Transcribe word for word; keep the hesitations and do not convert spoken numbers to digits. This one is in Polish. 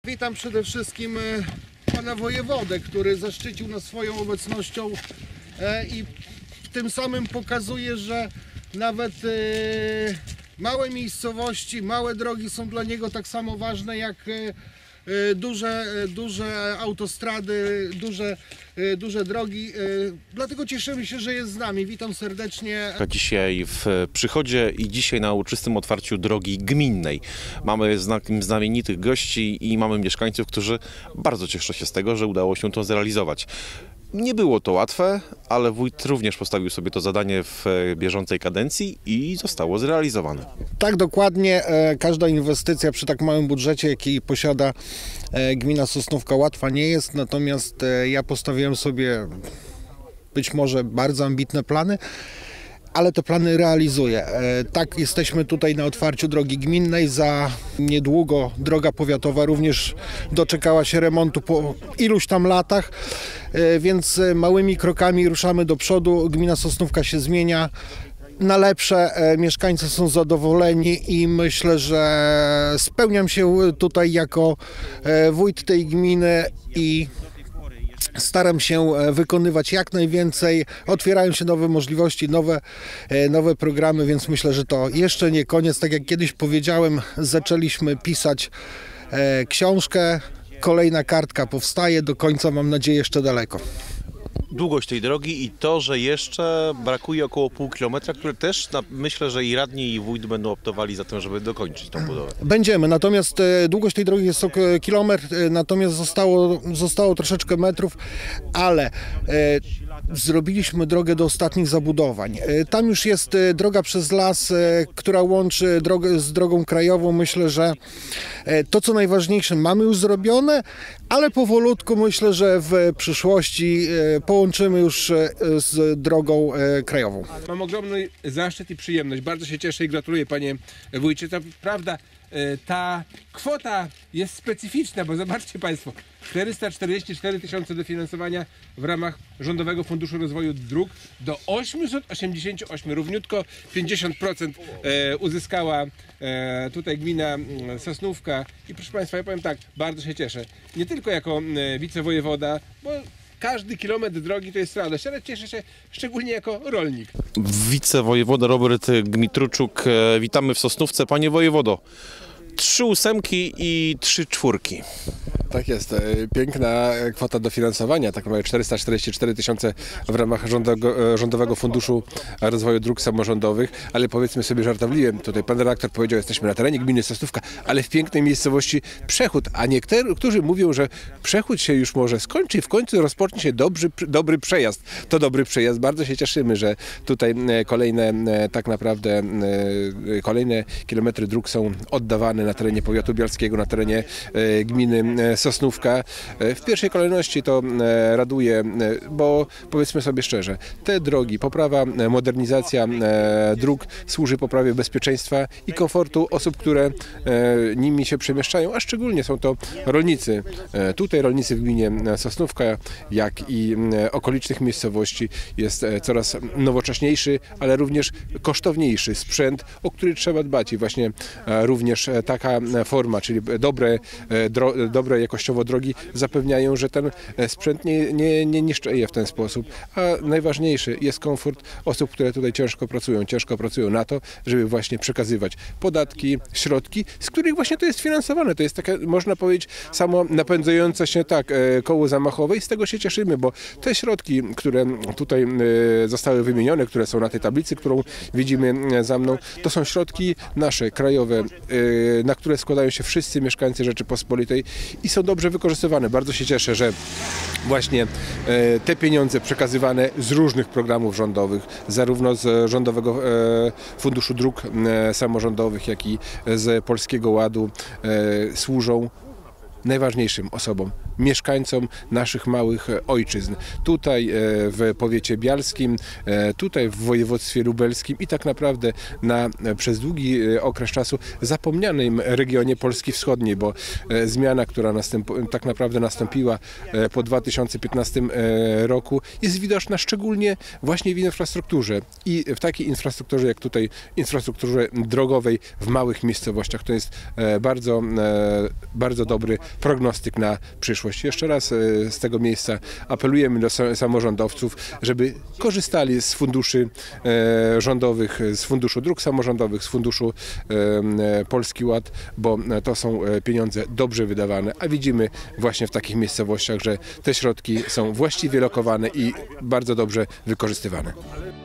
Witam przede wszystkim pana wojewodę, który zaszczycił nas swoją obecnością i tym samym pokazuje, że nawet małe miejscowości, małe drogi są dla niego tak samo ważne jak duże, duże autostrady, duże, duże drogi. Dlatego cieszymy się, że jest z nami. Witam serdecznie. Dzisiaj w Przychodzie i dzisiaj na uroczystym otwarciu drogi gminnej. Mamy znamienitych gości i mamy mieszkańców, którzy bardzo cieszą się z tego, że udało się to zrealizować. Nie było to łatwe, ale wójt również postawił sobie to zadanie w bieżącej kadencji i zostało zrealizowane. Tak, dokładnie. Każda inwestycja przy tak małym budżecie, jaki posiada gmina Sosnówka, łatwa nie jest. Natomiast ja postawiłem sobie być może bardzo ambitne plany, ale te plany realizuję. Tak, jesteśmy tutaj na otwarciu drogi gminnej. Za niedługo droga powiatowa również doczekała się remontu po iluś tam latach, więc małymi krokami ruszamy do przodu. Gmina Sosnówka się zmienia na lepsze, mieszkańcy są zadowoleni i myślę, że spełniam się tutaj jako wójt tej gminy i staram się wykonywać jak najwięcej, otwierają się nowe możliwości, nowe, nowe programy, więc myślę, że to jeszcze nie koniec. Tak jak kiedyś powiedziałem, zaczęliśmy pisać książkę, kolejna kartka powstaje, do końca mam nadzieję jeszcze daleko. Długość tej drogi i to, że jeszcze brakuje około pół kilometra, które też na, myślę, że i radni i wójt będą optowali za tym, żeby dokończyć tą budowę. Będziemy, natomiast e, długość tej drogi jest około kilometr, e, natomiast zostało, zostało troszeczkę metrów, ale e, zrobiliśmy drogę do ostatnich zabudowań. E, tam już jest e, droga przez las, e, która łączy drogę z drogą krajową. Myślę, że e, to, co najważniejsze, mamy już zrobione, ale powolutku myślę, że w przyszłości e, połączymy już z drogą krajową. Mam ogromny zaszczyt i przyjemność. Bardzo się cieszę i gratuluję, panie wójcie. To prawda, ta kwota jest specyficzna, bo zobaczcie państwo, czterysta czterdzieści cztery tysiące dofinansowania w ramach Rządowego Funduszu Rozwoju Dróg do osiemset osiemdziesiąt osiem. Równiutko pięćdziesiąt procent uzyskała tutaj gmina Sosnówka. I proszę państwa, ja powiem tak, bardzo się cieszę. Nie tylko jako wicewojewoda, bo każdy kilometr drogi to jest radość, ale cieszę się szczególnie jako rolnik. Wicewojewoda Robert Gmitruczuk, witamy w Sosnówce. Panie wojewodo, trzy ósemki i trzy czwórki. Tak jest. Piękna kwota dofinansowania, tak naprawdę czterysta czterdzieści cztery tysiące w ramach rządowego, Rządowego Funduszu Rozwoju Dróg Samorządowych, ale powiedzmy sobie żartobliwie, tutaj pan redaktor powiedział, jesteśmy na terenie gminy Sosnówka, ale w pięknej miejscowości Przechód, a niektórzy mówią, że Przechód się już może skończy i w końcu rozpocznie się dobry, dobry przejazd. To dobry przejazd. Bardzo się cieszymy, że tutaj kolejne tak naprawdę kolejne kilometry dróg są oddawane na terenie powiatu bialskiego, na terenie gminy Sosnówka. W pierwszej kolejności to raduje, bo powiedzmy sobie szczerze, te drogi, poprawa, modernizacja dróg służy poprawie bezpieczeństwa i komfortu osób, które nimi się przemieszczają, a szczególnie są to rolnicy. Tutaj rolnicy w gminie Sosnówka, jak i okolicznych miejscowości jest coraz nowocześniejszy, ale również kosztowniejszy sprzęt, o który trzeba dbać i właśnie również taka forma, czyli dobre, dro, dobre jakościowo drogi zapewniają, że ten sprzęt nie, nie, nie niszczeje w ten sposób. A najważniejszy jest komfort osób, które tutaj ciężko pracują. Ciężko pracują na to, żeby właśnie przekazywać podatki, środki, z których właśnie to jest finansowane. To jest takie, można powiedzieć, samo napędzające się tak koło zamachowe i z tego się cieszymy, bo te środki, które tutaj zostały wymienione, które są na tej tablicy, którą widzimy za mną, to są środki nasze, krajowe, na które składają się wszyscy mieszkańcy Rzeczypospolitej i są dobrze wykorzystywane. Bardzo się cieszę, że właśnie te pieniądze przekazywane z różnych programów rządowych, zarówno z Rządowego Funduszu Dróg Samorządowych, jak i z Polskiego Ładu służą najważniejszym osobom mieszkańcom naszych małych ojczyzn. Tutaj w powiecie bialskim, tutaj w województwie lubelskim i tak naprawdę na przez długi okres czasu zapomnianym regionie Polski Wschodniej, bo zmiana, która następ, tak naprawdę nastąpiła po dwa tysiące piętnastym roku, jest widoczna szczególnie właśnie w infrastrukturze i w takiej infrastrukturze jak tutaj, infrastrukturze drogowej w małych miejscowościach. To jest bardzo, bardzo dobry prognostyk na przyszłość. Jeszcze raz z tego miejsca apelujemy do samorządowców, żeby korzystali z funduszy rządowych, z funduszu dróg samorządowych, z funduszu Polski Ład, bo to są pieniądze dobrze wydawane, a widzimy właśnie w takich miejscowościach, że te środki są właściwie lokowane i bardzo dobrze wykorzystywane.